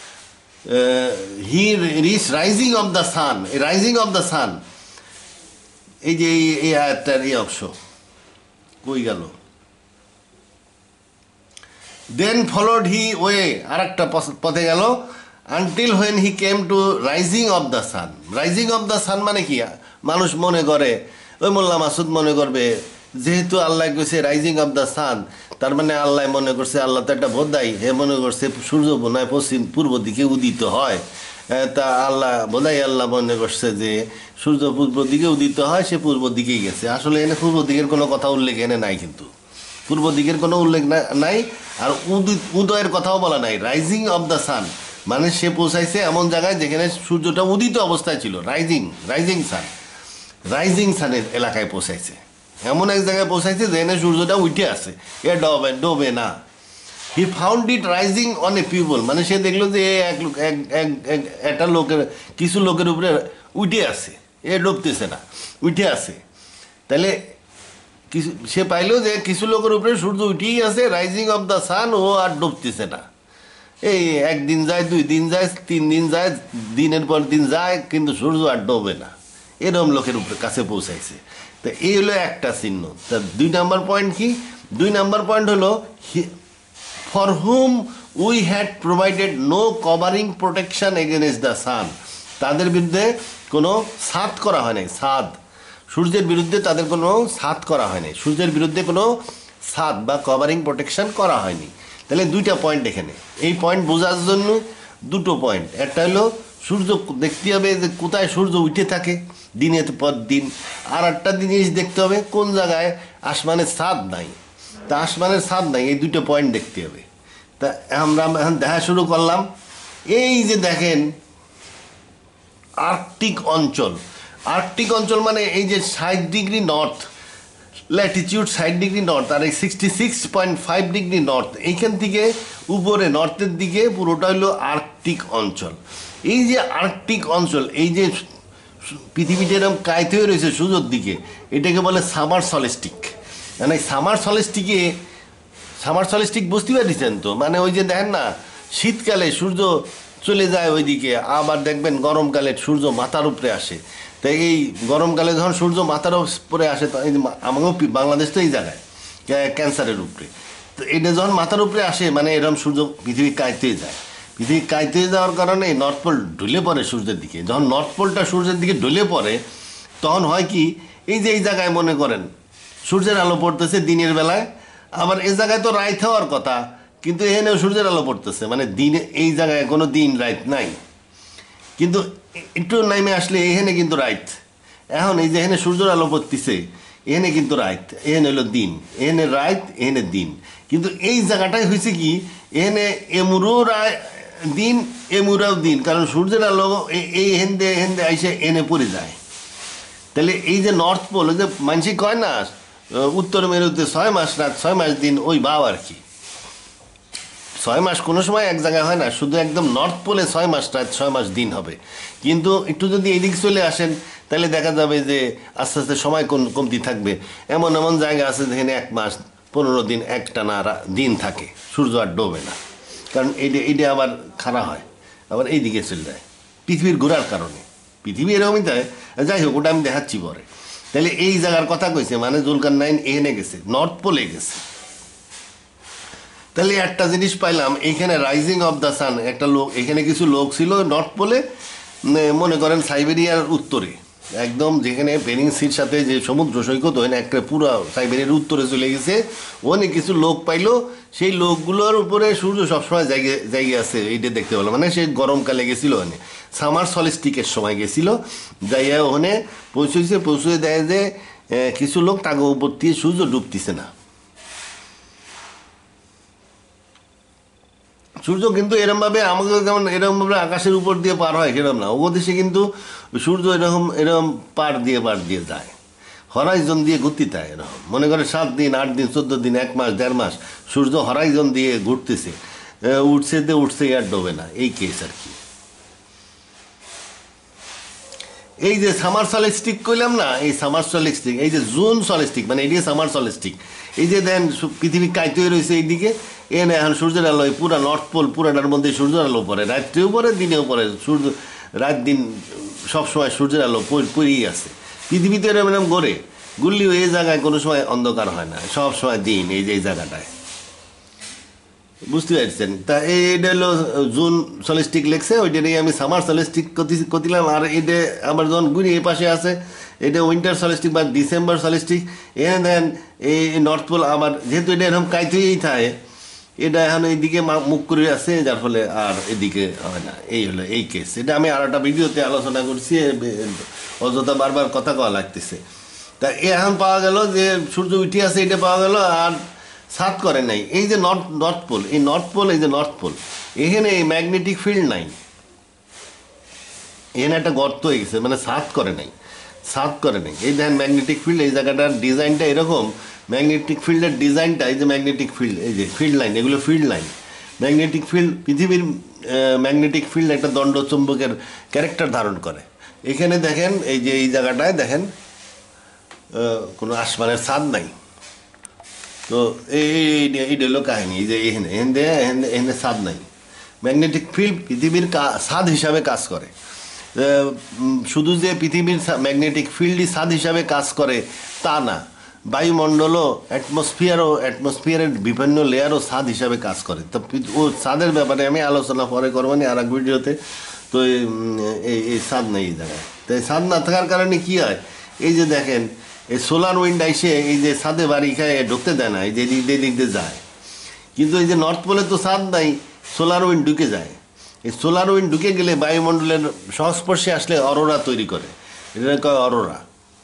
he reach rising of the sun, rising of the sun, এই যে এই আয়াতটার এই অংশ কই গেল, দেন ফলোড হি ওয়ে, আর একটা পথে গেল, until when he came to rising of the sun. Rising of the sun মানে কি, মানুষ মনে করে, ওই মোল্লা মাসুদ মনে করবে যেহেতু আল্লাহ কইছে রাইজিং অফ দ্য সান, তার মানে আল্লাহ মনে করছে, আল্লাহ তো একটা বোধাই, হে মনে করছে সূর্য বোনায় পূর্ব দিকে উদিত হয়, তা আল্লাহ বোধাই আল্লাহ মনে করছে যে সূর্য পূর্ব দিকে উদিত হয়, সে পূর্ব দিকেই গেছে। আসলে এনে পূর্ব দিকের কোনো কথা উল্লেখ এনে নাই, কিন্তু পূর্ব দিকের কোনো উল্লেখ নাই, আর উদয়ের কথাও বলা নাই। রাইজিং অফ দ্য সান মানে সে পৌঁছাইছে এমন জায়গায় যেখানে সূর্যটা উদিত অবস্থায় ছিল, রাইজিং সানের এলাকায় পৌঁছাইছে। এমন এক জায়গায় পৌঁছাইছে যেখানে সূর্যটা উঠে আছে, এ ডোবে না। He found it rising on a people, মানে সে দেখলো যে একটা লোকের, কিছু লোকের উপরে উঠে আছে, এ ডুবতেছে না, উঠে আছে। তাহলে কিছু সে পাইলো যে কিছু লোকের উপরে সূর্য উঠেই আছে, রাইজিং অফ দ্য সান, ও আর ডুবতেছে না। এই একদিন যায়, 2 দিন যায়, 3 দিন যায়, দিনের পর দিন যায়, কিন্তু সূর্য আর ডোবে না। এরকম লোকের উপরে কাছে পৌঁছাইছে। তো এই হলো একটা চিহ্ন। তা 2 নাম্বার পয়েন্ট কি? 2 নাম্বার পয়েন্ট হলো for whom we had provided no covering protection against the sun. তাদের বিরুদ্ধে কোনো ছাদ করা হয় নাই, ছাদ, সূর্যের বিরুদ্ধে তাদের কোনো ছাদ করা হয় নাই, সূর্যের বিরুদ্ধে কোনো ছাদ বা কভারিং প্রোটেকশন করা হয়নি। তাহলে 2টা পয়েন্ট এখানে। এই পয়েন্ট বোঝার জন্য 2টো পয়েন্ট। একটা হলো সূর্য দেখতে হবে যে কোথায় সূর্য উঠে থাকে দিনের পর দিন, আর একটা জিনিস দেখতে হবে কোন জায়গায় আসমানের ছাদ নাই। তা আসমানের ছাদ নাই, এই 2টো পয়েন্ট দেখতে হবে। তা আমরা এখন দেখা শুরু করলাম। এই যে দেখেন আর্কটিক অঞ্চল, আর্কটিক অঞ্চল মানে এই যে 60 degree north latitude, 60 degree north, আর এই 66.5 ডিগ্রি নর্থ, এইখান থেকে উপরে নর্থের দিকে পুরোটা হলো আর্কটিক অঞ্চল। এই যে আর্কটিক অঞ্চল, এই যে পৃথিবীটা এরকম কায়িত হয়ে রয়েছে সূর্যের দিকে, এটাকে বলে সামার সলিস্টিক। মানে সামার সলিস্টিক বুঝতে পারছেন তো? মানে ওই যে দেখেন না, শীতকালে সূর্য চলে যায় ওইদিকে, আবার দেখবেন গরমকালে সূর্য মাথার উপরে আসে। তাই এই গরমকালে যখন সূর্য মাথার উপরে আসে, এই যে আমাকেও বাংলাদেশ তো এই জায়গায় ক্যান্সারের উপরে, তো এটা যখন মাথার উপরে আসে মানে এরকম সূর্য পৃথিবী কাইতে যায়। পৃথিবী কাইতে যাওয়ার কারণে নর্থ পোল ঢুলে পড়ে সূর্যের দিকে। যখন নর্থ পোলটা সূর্যের দিকে ঢুলে পড়ে, তখন হয় কি, এই যে এই জায়গায় মনে করেন সূর্যের আলো পড়তেছে দিনের বেলায়, আবার এই জায়গায় তো রাইত হওয়ার কথা, কিন্তু এখানেও সূর্যের আলো পড়তেছে, মানে দিনে এই জায়গায় কোনো দিন রাইত নাই। কিন্তু একটু নামে আসলে এখানে কিন্তু রাইত। এখন এই যে এখানে সূর্যের আলো পড়তেছে, এখানে কিন্তু রাইত, এখানে হলো দিন, এখানে রাইত, এখানে দিন। কিন্তু এই জায়গাটাই হয়েছে কি, এখানে এমুরও দিন, এমুরাও দিন, কারণ সূর্যের আলো এই হেন্দে আইসে এনে পড়ে যায়। তাহলে এই যে নর্থ পোল, ওই যে মানসিক কয় না উত্তর মেরুতে 6 মাস রাত 6 মাস দিন, ওই ভাব আর কি। 6 মাস কোনো সময় এক জায়গায় হয় না, শুধু একদম নর্থ পোলে 6 মাস রাত 6 মাস দিন হবে। কিন্তু একটু যদি এইদিকে চলে আসেন, তাহলে দেখা যাবে যে আস্তে আস্তে সময় কমতি থাকবে। এমন এমন জায়গা আছে যেখানে 1 মাস 15 দিন একটানা দিন থাকে, সূর্য আর ডোবে না, কারণ এইটা আবার খাড়া হয়, আবার এইদিকে চলে যায় পৃথিবীর ঘোরার কারণে। পৃথিবী এরকমই তাই, যাই হোক ওটা আমি দেখাচ্ছি পরে। তাহলে এই জায়গার কথা কইছে, মানে জুলকারনাইন এখানে গেছে, নর্থ পোলে গেছে। তাহলে একটা জিনিস পাইলাম, এইখানে রাইজিং অফ দ্য সান, একটা লোক, এখানে কিছু লোক ছিল নর্থ পোলে, মনে করেন সাইবেরিয়ার উত্তরে, একদম যেখানে বেরিং সির সাথে যে সমুদ্র সৈকত হয় না, একটা পুরো সাইবেরিয়ার উত্তরে চলে গেছে, ওখানে কিছু লোক পাইলো। সেই লোকগুলোর উপরে সূর্য সবসময় জায়গা আছে, এইটা দেখতে পেলো। মানে সে গরমকালে গেছিল, ওখানে সামার সলিস্টিকের সময় গেছিল, যাইয়া ওখানে পৌঁছে দেয় যে কিছু লোক তাকে উপর দিয়ে সূর্য ডুবতেছে না। সূর্য কিন্তু এরমভাবে আমাকে যেমন এরকমভাবে আকাশের উপর দিয়ে পার হয় সেরকম না, ও দেশে কিন্তু সূর্য এরকম পার দিয়ে যায়, হরাইজন দিয়ে ঘুরতে থাকে। এরকম মনে করে 7 দিন 8 দিন 14 দিন 1 মাস 1.5 মাস সূর্য হরাইজন দিয়ে ঘুরতেছে, উঠছে আর ডোবে না, এই কেস আর কি। এই যে সামার সলিস্টিক কইলাম না, এই সামার সলিস্টিক, এই যে জুন সলিস্টিক, মানে এটি সামার সলিস্টিক। এই যে দেন পৃথিবী কাইতে হয়ে রয়েছে এইদিকে, এনে এখন সূর্যের আলো পুরা নর্থ পোল পুরাটার মধ্যে সূর্যের আলো পড়ে, রাত্রেও পড়ে দিনেও পড়ে, রাত দিন সবসময় সূর্যের আলো পড়েই আছে। পৃথিবীতে এরকম ঘুরলেও এই জায়গায় কোনো সময় অন্ধকার হয় না, সব সময় দিন এই যে এই জায়গাটায়, বুঝতে পারছেন? তা এইটা হলো জুন সলিস্টিক লেগছে, ওইটারই আমি সামার সলিস্টিক করছিলাম। আর এটা আমার যখন ঘুরি এই পাশে আছে, এটা উইন্টার সলিস্টিক বা ডিসেম্বর সলিস্টিক। এনে দেন এই নর্থ পোল আবার, যেহেতু এটা এরকম কাইতেই থাকে, এটা এখন এইদিকে মুখ করে আছে, যার ফলে আর এদিকে হয় না। এই হলো এই কেস। এটা আমি আর একটা ভিডিওতে আলোচনা করছি, অযথা বারবার কথা কওয়া লাগতেছে। তা এখন পাওয়া গেল যে সূর্য উঠে আছে, এটা পাওয়া গেল। আর সাত করে নাই। এই যে নর্থ পোল, এই নর্থ পোল, এই যে নর্থ পোল, এখানে এই ম্যাগনেটিক ফিল্ড নাই, এখানে একটা গর্ত হয়ে গেছে, মানে সাত করে নাই, সাত করে নাই। এই দেখেন ম্যাগনেটিক ফিল্ড, এই জায়গাটার ডিজাইনটা এরকম, ম্যাগনেটিক ফিল্ডের ডিজাইনটা, এই যে ম্যাগনেটিক ফিল্ড, এই যে ফিল্ড লাইন, এগুলো ফিল্ড লাইন। ম্যাগনেটিক ফিল্ড, পৃথিবীর ম্যাগনেটিক ফিল্ড একটা দণ্ড চুম্বকের ক্যারেক্টার ধারণ করে। এখানে দেখেন এই যে এই জায়গাটায় দেখেন কোনো আসমানের ছাদ নাই। তো এইটা হলো কাহিনী। এই যে এখানে এখানে ছাদ নাই। ম্যাগনেটিক ফিল্ড পৃথিবীর ছাদ হিসাবে কাজ করে। শুধু যে পৃথিবীর ম্যাগনেটিক ফিল্ডই ছাদ হিসাবে কাজ করে তা না, বায়ুমণ্ডলও অ্যাটমসফিয়ারের বিভিন্ন লেয়ারও ছাদ হিসাবে কাজ করে। তো ও ছাদের ব্যাপারে আমি আলোচনা পরে করবো না আর এক ভিডিওতে। তো এই ছাদ নেই এই জায়গায়। তো এই ছাদ না থাকার কারণে কি হয়, এই যে দেখেন এই সোলার উইন্ড আইসে এই যে ছাদে বাড়ি খায় ঢুকতে দেয় না, এই যে দিক দিয়ে যায়। কিন্তু এই যে নর্থ পোলে তো ছাদ নাই, সোলার উইন্ড ঢুকে যায়। এই সোলার উইন্ড ঢুকে গেলে বায়ুমণ্ডলের সংস্পর্শে আসলে অরোরা তৈরি করে, এটা কয় অরোরা।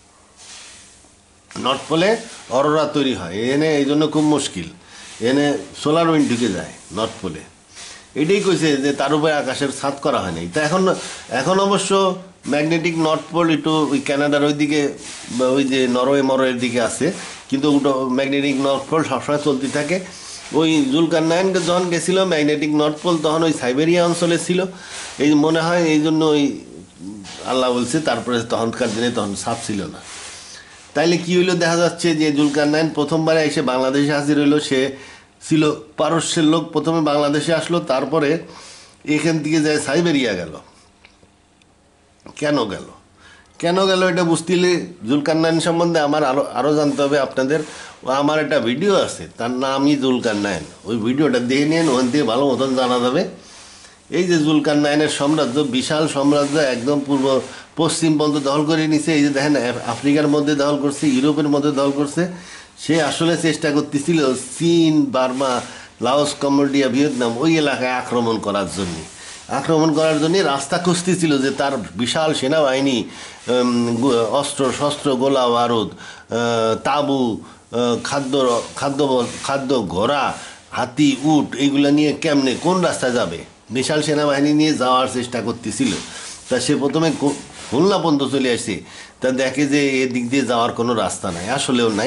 নর্থ পোলে অরোরা তৈরি হয়, এনে এই জন্য খুব মুশকিল, এনে সোলার উইন্ড ঢুকে যায় নর্থ পোলে। এটাই কইছে যে তার উপরে আকাশের ছাদ করা হয় নাই। তা এখন অবশ্য ম্যাগনেটিক নর্থ পোল একটু ওই কানাডার ওইদিকে, ওই যে নরওয়ের দিকে আছে, কিন্তু ওটা ম্যাগনেটিক নর্থ পোল সবসময় চলতে থাকে। ওই জুলকারনাইন যখন গেছিল ম্যাগনেটিক নর্থ পোল, তখন ওই সাইবেরিয়া অঞ্চলে ছিল, এই মনে হয় এই জন্য ওই আল্লাহ বলছে। তারপরে তখনকার দিনে তখন ছাদ ছিল না। তাইলে কি হইলো, দেখা যাচ্ছে যে জুলকারনাইন প্রথমবারে এসে বাংলাদেশে হাজির হইলো। সে ছিল পারস্যের লোক, প্রথমে বাংলাদেশে আসলো, তারপরে এখান থেকে যায় সাইবেরিয়া গেল। কেন গেল এটা বুঝতে হলে জুলকারনাইন সম্বন্ধে আমার আরও জানতে হবে আপনাদের। আমার একটা ভিডিও আছে, তার নামই জুলকারনাইন। ওই ভিডিওটা দেখে নিন, ওখান থেকে ভালো মতন জানা যাবে। এই যে জুলকারনাইনের সাম্রাজ্য, বিশাল সাম্রাজ্য, একদম পশ্চিম পর্যন্ত দখল করে নিছে। এই যে দেখেন আফ্রিকার মধ্যে দখল করছে, ইউরোপের মধ্যে দখল করছে। সে আসলে চেষ্টা করতেছিল চীন, বার্মা, লাওস, কম্বোডিয়া, ভিয়েতনাম ওই এলাকায় আক্রমণ করার জন্য রাস্তা খুঁজতেছিল, যে তার বিশাল সেনাবাহিনী, অস্ত্র, গোলা বারুদ, তাঁবু, খাদ্য, ঘোড়া, হাতি, উট, এইগুলো নিয়ে কেমনে কোন রাস্তায় যাবে, বিশাল সেনাবাহিনী নিয়ে যাওয়ার চেষ্টা করতেছিল। তা সে প্রথমে খুলনা পর্যন্ত চলে আসছে। তা দেখে যে এদিক দিয়ে যাওয়ার কোনো রাস্তা নাই, আসলেও নাই।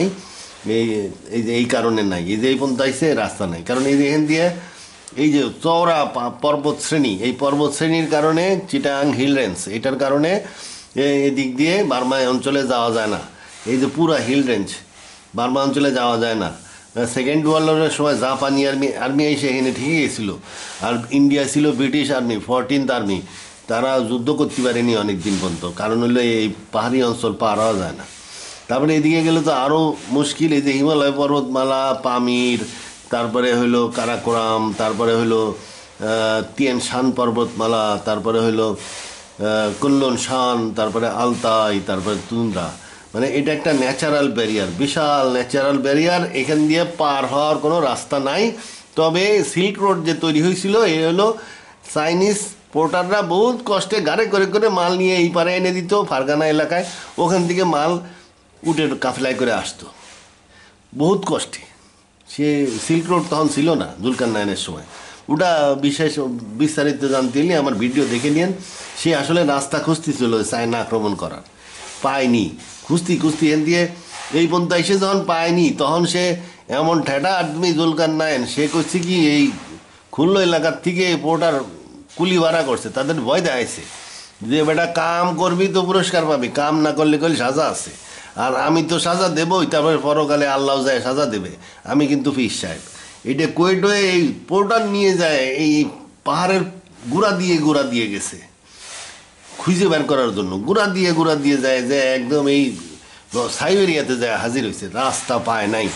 এই কারণে নাই, এই যে এই পর্যন্ত আইসে রাস্তা নাই, কারণ এই যে এখান দিয়ে এই যে চওড়া পর্বত শ্রেণী, এই পর্বত শ্রেণীর কারণে চিটাং হিল রেঞ্জ, এটার কারণে এদিক দিয়ে বার্মা অঞ্চলে যাওয়া যায় না। এই যে পুরা হিল রেঞ্জ, বার্মা অঞ্চলে যাওয়া যায় না। সেকেন্ড ওয়ার্ল্ড ওয়ারের সময় জাপানি আর্মি এসে এখানে ঠিকই গেছিলো। আর ইন্ডিয়া ছিল ব্রিটিশ আর্মি, 14th আর্মি, তারা যুদ্ধ করতে পারেনি অনেক দিন পর্যন্ত, কারণ হলো এই পাহাড়ি অঞ্চল পার হওয়া যায় না। তারপরে এদিকে গেলে তো আরও মুশকিল। এই যে হিমালয় পর্বতমালা, পামির, তারপরে হইলো কারাকোরাম, তারপরে হইলো তিয়ান শান পর্বতমালা, তারপরে হইলো কুল্লন শান, তারপরে আলতাই, তারপরে তুন্দ্রা। মানে এটা একটা ন্যাচারাল ব্যারিয়ার, বিশাল ন্যাচারাল ব্যারিয়ার। এখান দিয়ে পার হওয়ার কোনো রাস্তা নাই। তবে সিল্ক রোড যে তৈরি হয়েছিল, এ হলো চাইনিজ পোর্টাররা বহুত কষ্টে গাড়ি করে মাল নিয়ে এই পারে এনে দিত ফারগানা এলাকায়। ওখান থেকে মাল উটের কাফেলায় করে আসতো বহুত কষ্টে। সে সিল্ক রোড তখন ছিল না জুলকারনাইনের সময়। ওটা বিস্তারিত জানতে হলে আমার ভিডিও দেখে নিন। সে আসলে রাস্তা খুঁজতেছিল চায়না আক্রমণ করার, পায়নি। খুঁজতি এন দিয়ে এই পর্যন্ত এসে যখন পায়নি, তখন সে এমন ঠেটা আদমি জুলকারনাইন, সে করছে কি এই খুলনা এলাকার থেকে পোর্টার কুলি ভাড়া করছে, তাদের ভয় দেখাইছে যে বেটা কাম করবি তো পুরস্কার পাবি, কাম না করলে সাজা আছে। আর আমি তো সাজা দেবই, তারপরে পরকালে আল্লাহ যায় সাজা দেবে, আমি কিন্তু ফিস সাহেব। এটা কোয়েটোয়ে এই পোর্টার নিয়ে যায়, এই পাহাড়ের গুড়া দিয়ে গেছে খুঁজে বের করার জন্য। গুড়া দিয়ে যায়, যে একদম এই সাইবেরিয়াতে যায় হাজির হয়েছে, রাস্তা পায় নাই।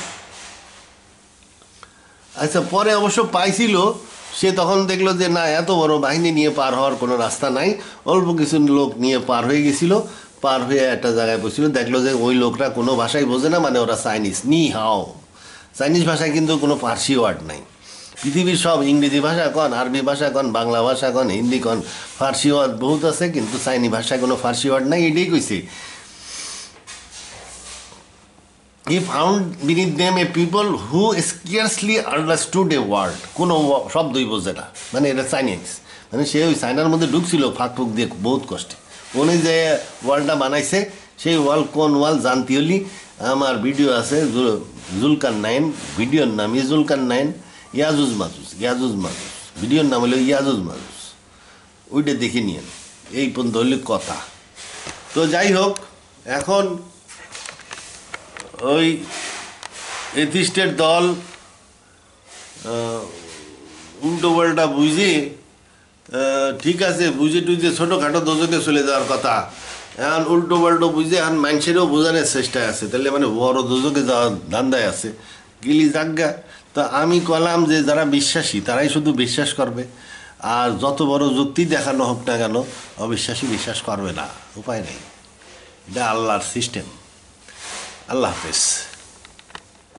আচ্ছা, পরে অবশ্য পাইছিল। সে তখন দেখলো যে না, এত বড় বাহিনী নিয়ে পার হওয়ার কোনো রাস্তা নাই। অল্প কিছু লোক নিয়ে পার হয়ে গেছিল। পার হয়ে একটা জায়গায় বসছিল, দেখলো যে ওই লোকরা কোনো ভাষাই বোঝে না, মানে ওরা চাইনিজ, নি হাও। চাইনিজ ভাষায় কিন্তু কোনো ফার্সি ওয়ার্ড নাই। পৃথিবীর সব ইংরেজি ভাষা কন, আরবি ভাষা কন, বাংলা ভাষা কন, হিন্দি কন, ফার্সি ওয়ার্ড বহুত আছে, কিন্তু চাইনিজ ভাষায় কোনো ফার্সি ওয়ার্ড নাই। এটাই কইছে He found beneath them a people who scarcely understood a word. কোনো শব্দই বোঝে না, মানে এটা চাইনিজ, মানে সে ওই চাইনার মধ্যে ঢুকছিল ফাঁক ফুক দিয়ে বহুত কষ্টে। উনি যে ওয়ালটা বানাইছে সেই ওয়াল কোন ওয়াল জানতে হলি আমার ভিডিও আছে, জুলকার নাইন, ভিডিওর নাম জুলকার নাইন, ইয়াজুজ মাজুজ, ইয়াজুজ মাজুজ, ভিডিওর নাম হলো ইয়াজুজ মাজুজ, ওইটা দেখে নিয়েন। এই পর্যন্ত হলে কথা। তো যাই হোক, এখন ওই এথিস্টের দল উল্টো পাল্টা বুঝে, ঠিক আছে বুঝে টুঝে ছোটোখাটো দোজকে চলে যাওয়ার কথা, এখন উল্টো পাল্টো বুঝে এখন মানুষেরও বোঝানোর চেষ্টায় আছে, তাহলে মানে বড় দোজকে যাওয়ার ধান্দায় আছে গিলি জাগা। তো আমি কলাম যে যারা বিশ্বাসী তারাই শুধু বিশ্বাস করবে, আর যত বড় যুক্তি দেখানো হোক না কেন অবিশ্বাসী বিশ্বাস করবে না, উপায় নেই, এটা আল্লাহর সিস্টেম। আল্লাহ হাফেজ।